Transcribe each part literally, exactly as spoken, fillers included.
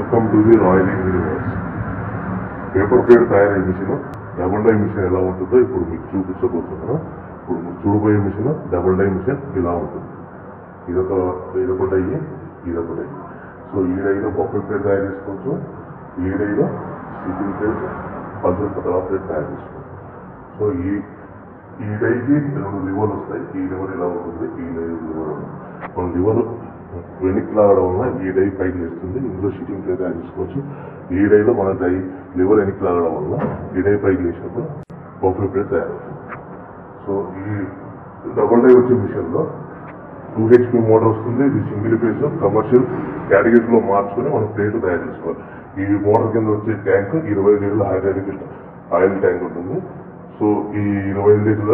Welcome to the royal universe. Paper plate తయారయ్యే machine, double die machine ఎలా ఉంటుందో ఇప్పుడు మీకు చూపించబోతున్నాను. ఇప్పుడు మీరు చూడబోయే మిషన్ డబుల్ డై మిషన్ ఇలా ఉంటుంది. ఇదొక ఇదొక డై, ఇదొక డై. సో ఈ డైలో బఫెట్ ప్లేట్ తయారు చేసుకోవచ్చు, ఈ డైలో సిట్టింగ్ ప్లేట్, పల్సర్ పతలా ప్లేట్ తయారు చేసుకోవచ్చు. సో ఈ ఈ డైకి రెండు లివర్లు వస్తాయి. ఈ లివర్ ఇలా ఉంటుంది, ఈ డై లివర్ మన లివర్ వెనక్కి లాగడం వల్ల ఈ డై పైకి వేస్తుంది. ఇందులో షీటింగ్ ప్లేట్ తయారు చేసుకోవచ్చు. ఈ డైలో మన డై లివర్ వెనక్కి లాగడం వల్ల ఈ డై పైకి వేసినప్పుడు బఫెట్ ప్లేట్ తయారవుతుంది. సో ఈ డబుల్ డై వచ్చే మిషన్లో టూ హెచ్పి మోటార్ వస్తుంది. ఇది సింగిల్ ఫేజ్ కమర్షియల్ కేటగిరీలో మార్చుకొని మనం ప్లేట్ తయారు చేసుకోవాలి. ఈ మోటార్ కింద వచ్చే ట్యాంక్ ఇరవై లీటర్ల హైడ్రాలిక్ ఆయిల్ ట్యాంక్ ఉంటుంది. సో ఈ ఇరవై లీటర్ల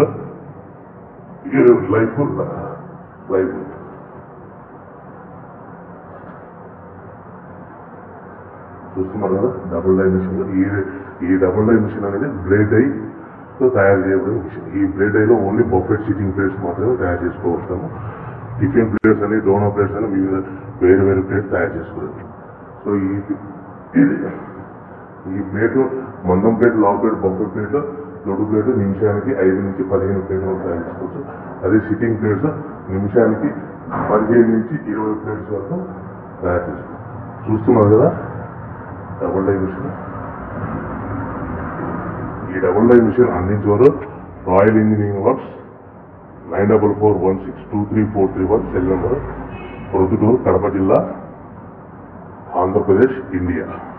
లైఫ్ లైఫ్ చూస్తున్నారు కదా డబుల్ డై మిషన్. ఈ ఈ డబుల్ డై మిషన్ అనేది బ్లేడ్ డైతో తయారు చేయబడిన మిషన్. ఈ బ్లేడ్ డైలో ఓన్లీ బఫెట్ సిట్టింగ్ ప్లేట్స్ మాత్రమే తయారు చేసుకోవస్తాము. టిఫిన్ ప్లేట్స్ అని, డోనో ప్లేట్స్ అని వివిధ వేరు వేరు ప్లేట్స్ తయారు చేసుకోవచ్చు. సో ఈ ఇది ఈ ప్లేట్ మందం ప్లేట్, లావ్ ప్లేట్, బఫెట్ ప్లేట్, దొడ్డు ప్లేట్ నిమిషానికి ఐదు నుంచి పదిహేను ప్లేట్లు తయారు చేసుకోవచ్చు. అదే సిట్టింగ్ ప్లేట్స్ నిమిషానికి పదిహేను నుంచి ఇరవై ప్లేట్స్ వరకు తయారు చేసుకోవచ్చు. చూస్తున్నారు కదా డబుల్ డై మిషన్. ఈ డబుల్ డై మిషన్ అందించేవారు royal engineering works, nine double four one six two three four three one cell number, Proddatur, Kadapa జిల్లా, ఆంధ్రప్రదేశ్, ఇండియా.